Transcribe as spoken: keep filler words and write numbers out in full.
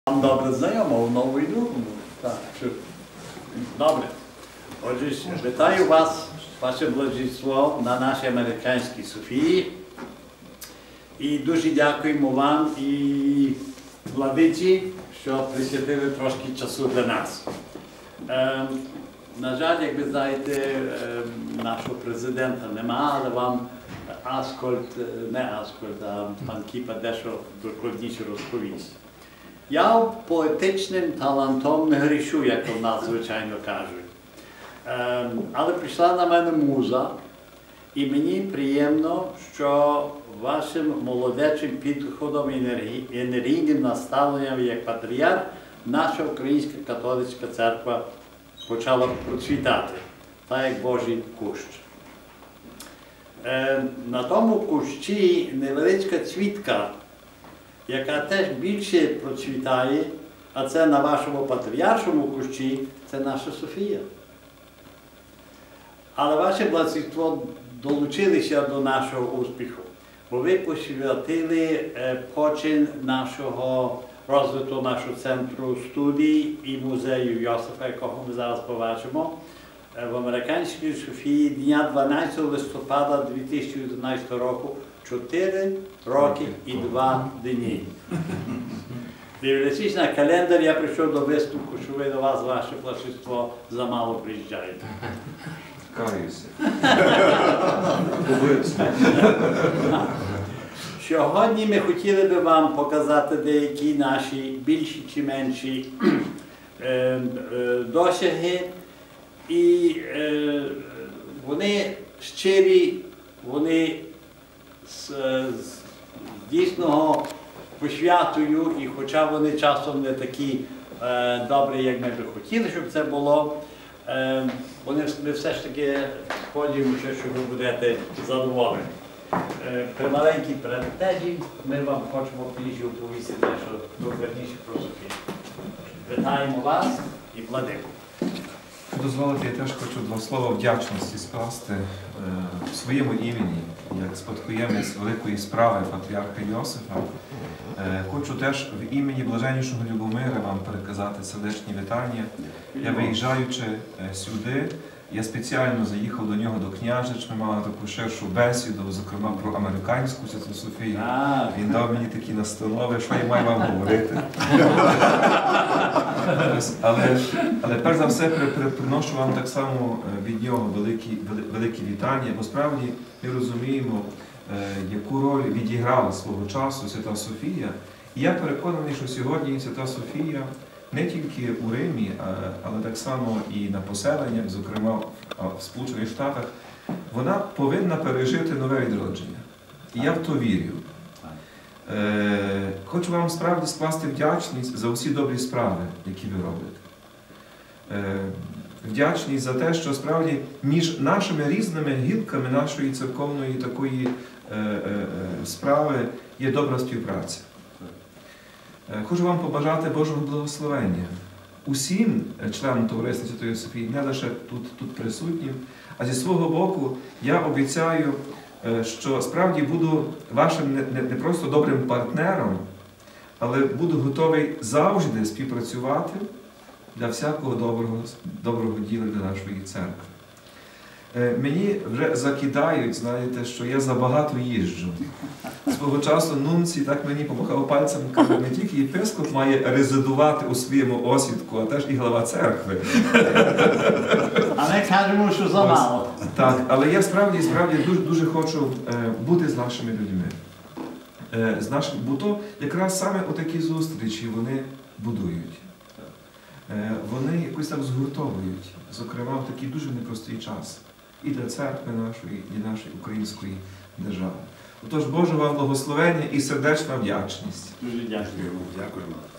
Вам добре знайомо в нову і другому. Так, що... Добре. Отже, вітаю вас, ваше благодійство на нашій американській Софії. І дуже дякуємо вам і владиці, що присвятили трошки часу для нас. Е, на жаль, як ви знаєте, е, нашого президента нема, але вам Аскольд, не Аскольд, а пан Кіпа дещо докладніше розповість. Я поетичним талантом не грішу, як у нас звичайно кажуть. Е, але прийшла на мене муза, і мені приємно, що вашим молодечим підходом і енергійним наставленням як патріарх наша Українська католицька церква почала процвітати, так як Божий кущ. Е, на тому кущі невеличка цвітка, яка теж більше процвітає, а це на вашому патріаршому кущі, це наша Софія. Але ваше благодійство долучилися до нашого успіху, бо ви посвятили почин нашого розвитку, нашого центру студій і музею Йосифа, якого ми зараз побачимо, в американській Софії дня дванадцятого листопада дві тисячі одинадцятого року, чотири роки і два дні. Дивлячись на календар, я прийшов до висновку, що ви до вас, ваше благодійство, замало приїжджаєте. Каюся. Сьогодні ми хотіли би вам показати деякі наші більші чи менші е, е, досяги. І е, вони щирі, вони з, з дійсного посвятою, і хоча вони часом не такі е, добрі, як ми би хотіли, щоб це було, е, вони, ми все ж таки сподіваємося, що ви будете задоволені. Е, при маленькій передтежі ми вам хочемо більше оповісти дещо докладніше про Софію. Вітаємо вас і владику. Дозволите, я теж хочу два слова вдячності скласти е, в своєму імені, як спадкоємець великої справи Патріарха Йосифа. Е, хочу теж в імені Блаженнішого Любомира вам переказати сердечні вітання. Я, виїжджаючи е, сюди, я спеціально заїхав до нього, до Княжич, ми мали таку ширшу бесіду, зокрема про американську Святу Софію. Він дав мені такі настанови, що я маю вам говорити. Але, але перш за все при, при, приношу вам так само від нього великі, великі вітання, бо справді ми розуміємо, яку роль відіграла свого часу Свята Софія. І я переконаний, що сьогодні Свята Софія не тільки у Римі, але так само і на поселеннях, зокрема в Сполучених Штатах, вона повинна пережити нове відродження. І я в то вірю. Хочу вам справді скласти вдячність за усі добрі справи, які ви робите. Вдячність за те, що справді між нашими різними гілками нашої церковної такої справи є добра співпраця. Хочу вам побажати Божого благословення усім членам товариства Святої Софії, не лише тут, тут присутнім, а зі свого боку я обіцяю, що справді буду вашим не, не, не просто добрим партнером, але буду готовий завжди співпрацювати для всякого доброго, доброго діла для нашої церкви. Мені вже закидають, знаєте, що я забагато їжджу. Свого часу нунці так мені помахав пальцем, каже, не тільки єпископ має резидувати у своєму осідку, а теж і глава церкви. А ми кажемо, що замало. Так, але я справді, справді дуже, дуже хочу бути з нашими людьми. З нашим, бо то якраз саме отакі зустрічі вони будують. Вони якось так згуртовують, зокрема в такий дуже непростий час. І для церкви нашої, і для нашої української держави. Отож, Боже вам благословення і сердечна вдячність. Дуже дякую. Дякуємо.